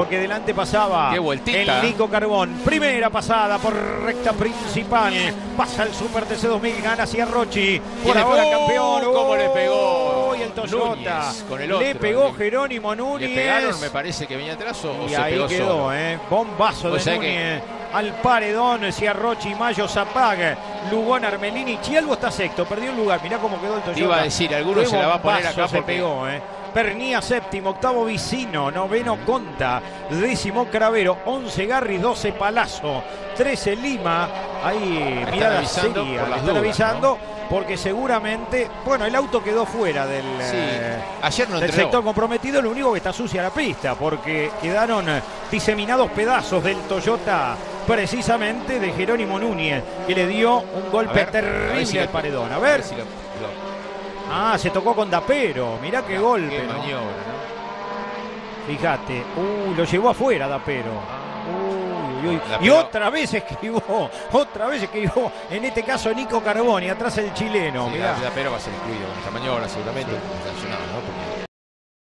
Porque delante pasaba el Nico Carbón. Primera pasada por recta principal. Pasa el Super TC2000, gana Ciarrochi. Por ahora campeón. ¿Cómo le pegó? Y el Toyota. Núñez, con el otro, le pegó Jerónimo Núñez. Le pegaron, me parece que venía atrás o y se ahí pegó quedó, solo. Bombazo de Núñez. Que... al paredón, Ciarrochi, Mayo, Zapag, Lugón, Armelini. Chialvo está sexto, perdió un lugar. Mirá cómo quedó el Toyota. Te iba a decir, alguno se la va a poner acá se pegó, Pernía séptimo, octavo Vicino, noveno Conta, décimo Cravero, 11 Garri, 12 Palazzo, 13 Lima. Ahí mirada seria, le están avisando, ¿no? Porque seguramente, bueno, el auto quedó fuera del, ayer no del sector comprometido. Lo único que está sucia la pista, porque quedaron diseminados pedazos del Toyota, precisamente de Jerónimo Núñez, que le dio un golpe terrible al paredón. A ver. Se tocó con Dapero. Mirá qué golpe. Qué maniobra, ¿no? Fíjate. Lo llevó afuera Dapero. Y otra vez esquivó. En este caso Nico Carbón y atrás el chileno. Sí, Dapero va a ser incluido con esta maniobra seguramente. Sancionado, ¿no? Porque...